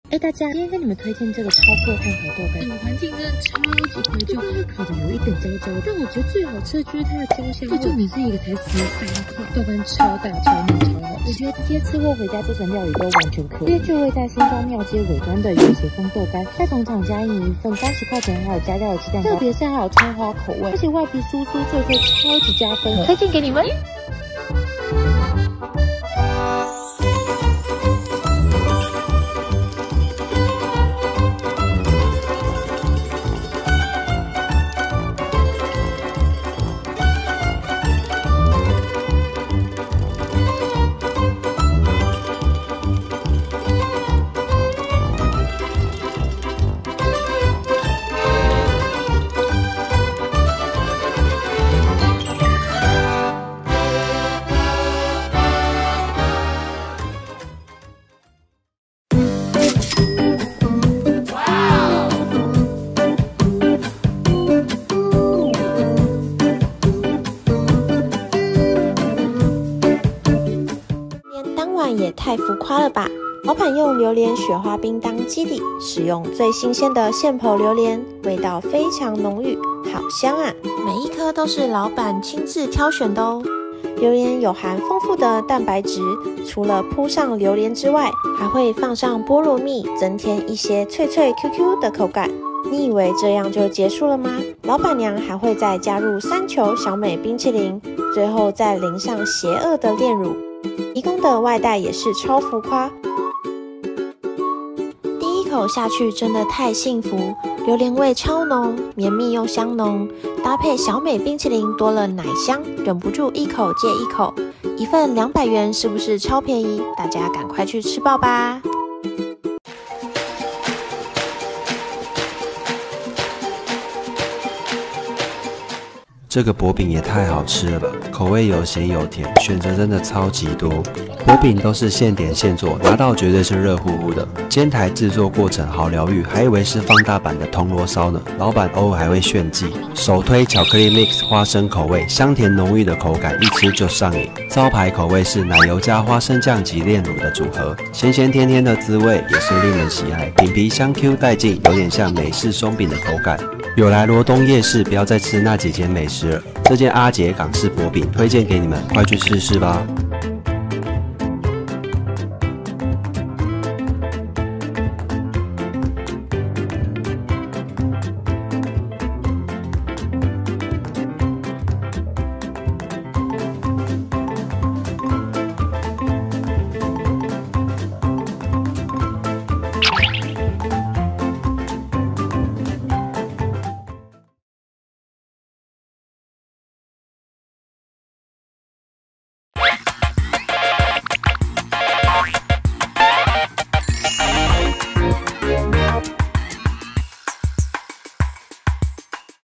大家，今天跟你们推荐这个超破炭烤豆干，环境真的超级怀旧，它烤的有一点焦焦的，但我觉得最好吃的就是它的焦香味。重点是一个才13块，豆干超大、超嫩、超好吃。我觉得直接吃或回家做成料理都完全可以。因为就位在新庄庙街尾端的有血风豆干，再从厂家印一份30块钱，还有加料的鸡蛋糕，特别是还有葱花口味，而且外皮酥酥脆脆，超级加分，推荐给你们。 也太浮夸了吧！老板用榴莲雪花冰当基底，使用最新鲜的现剖榴莲，味道非常浓郁，好香啊！每一颗都是老板亲自挑选的哦。榴莲有含丰富的蛋白质，除了铺上榴莲之外，还会放上菠萝蜜，增添一些脆脆 QQ 的口感。你以为这样就结束了吗？老板娘还会再加入3球小美冰淇淋，最后再淋上邪恶的炼乳。提供的外带也是超浮夸，第一口下去真的太幸福，榴莲味超浓，绵密又香浓，搭配小美冰淇淋多了奶香，忍不住一口接一口。一份200元是不是超便宜？大家赶快去吃爆吧！ 这个薄饼也太好吃了吧，口味有咸有甜，选择真的超级多。薄饼都是现点现做，拿到绝对是热乎乎的。煎台制作过程好疗愈，还以为是放大版的铜锣烧呢。老板偶尔还会炫技，首推巧克力 mix 花生口味，香甜浓郁的口感，一吃就上瘾。招牌口味是奶油加花生酱及炼乳的组合，咸咸甜甜的滋味也是令人喜爱。饼皮香 Q 带劲，有点像美式松饼的口感。有来罗东夜市，不要再吃那几间美食了。这间阿杰港式薄饼推荐给你们，快去试试吧。